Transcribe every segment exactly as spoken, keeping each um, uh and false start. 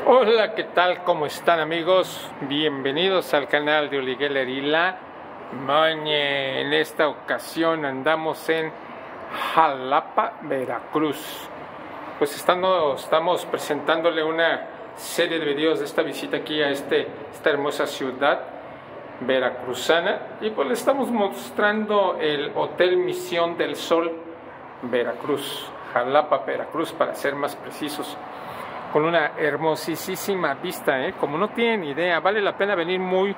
Hola, ¿qué tal? ¿Cómo están, amigos? Bienvenidos al canal de Uli Geller y La Moñe. En esta ocasión andamos en Jalapa, Veracruz. Pues estando, estamos presentándole una serie de videos de esta visita aquí a este, esta hermosa ciudad veracruzana. Y pues le estamos mostrando el Hotel Misión del Sol Veracruz, Jalapa, Veracruz, para ser más precisos. Con una hermosísima vista, ¿eh? Como no tienen idea, vale la pena venir muy,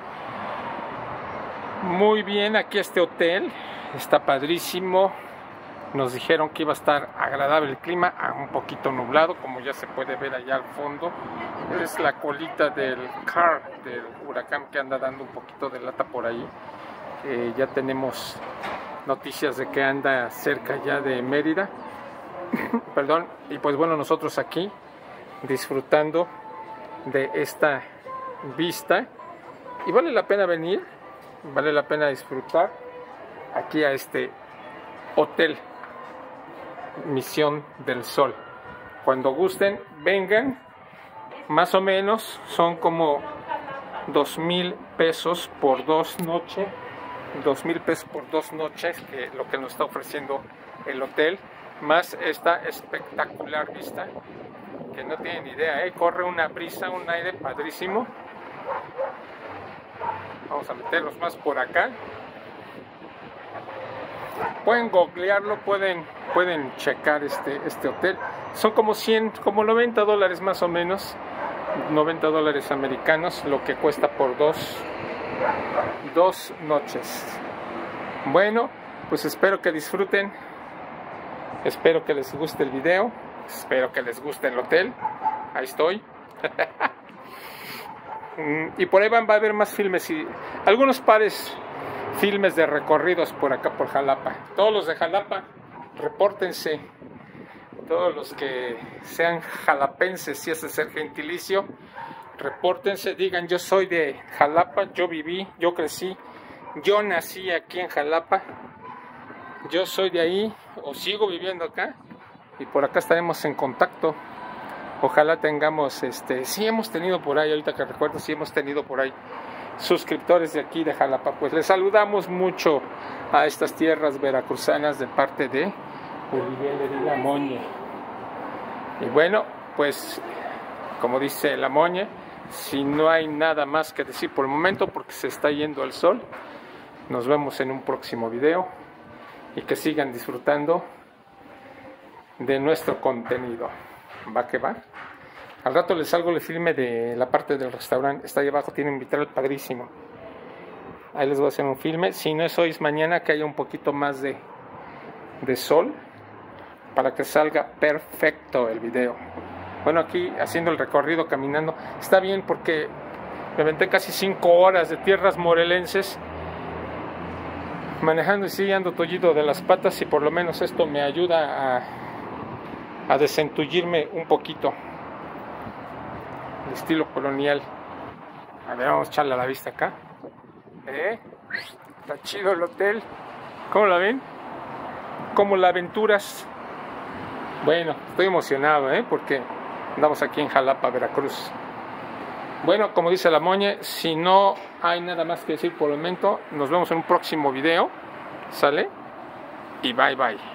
muy bien aquí a este hotel. Está padrísimo. Nos dijeron que iba a estar agradable el clima, un poquito nublado, como ya se puede ver allá al fondo. Es la colita del car, del huracán que anda dando un poquito de lata por ahí. Eh, ya tenemos noticias de que anda cerca ya de Mérida. Perdón. Y pues bueno, nosotros aquí disfrutando de esta vista, y vale la pena venir, vale la pena disfrutar aquí a este Hotel Misión del Sol. Cuando gusten, vengan. Más o menos son como dos mil pesos por dos noches, dos mil pesos por dos noches, que lo que nos está ofreciendo el hotel, más esta espectacular vista que no tienen idea, ¿eh? Corre una brisa, un aire padrísimo. Vamos a meterlos más por acá. Pueden googlearlo, pueden, pueden checar este, este hotel. Son como cien, como noventa dólares más o menos, noventa dólares americanos, lo que cuesta por dos, dos noches. Bueno, pues espero que disfruten, espero que les guste el video. Espero que les guste el hotel. Ahí estoy. Y por ahí van, va a haber más filmes y algunos pares filmes de recorridos por acá por Jalapa. Todos los de Jalapa, repórtense. Todos los que sean jalapenses, si ese es el gentilicio, repórtense, digan: yo soy de Jalapa, yo viví, yo crecí, yo nací aquí en Jalapa, yo soy de ahí o sigo viviendo acá. Y por acá estaremos en contacto. Ojalá tengamos, este, sí hemos tenido por ahí, ahorita que recuerdo, sí hemos tenido por ahí suscriptores de aquí de Jalapa. Pues les saludamos mucho a estas tierras veracruzanas de parte de Uli Geller y La Moñe. Y bueno, pues como dice La Moñe, si no hay nada más que decir por el momento, porque se está yendo el sol, nos vemos en un próximo video y que sigan disfrutando de nuestro contenido. Va que va. Al rato les salgo el filme de la parte del restaurante. Está ahí abajo, tiene un vitral padrísimo. Ahí les voy a hacer un filme. Si no es hoy, es mañana, que haya un poquito más de, de sol, para que salga perfecto el video. Bueno, aquí haciendo el recorrido, caminando, está bien porque me aventé casi cinco horas de tierras morelenses manejando, y sí ando tullido de las patas, y por lo menos esto me ayuda a a desentullirme un poquito. El estilo colonial. A ver, vamos a echarle a la vista acá. ¿Eh? Está chido el hotel. ¿Cómo la ven? ¿Cómo la aventuras? Bueno, estoy emocionado, ¿eh? Porque andamos aquí en Jalapa, Veracruz. Bueno, como dice La Moñe, si no hay nada más que decir por el momento, nos vemos en un próximo video. ¿Sale? Y bye bye.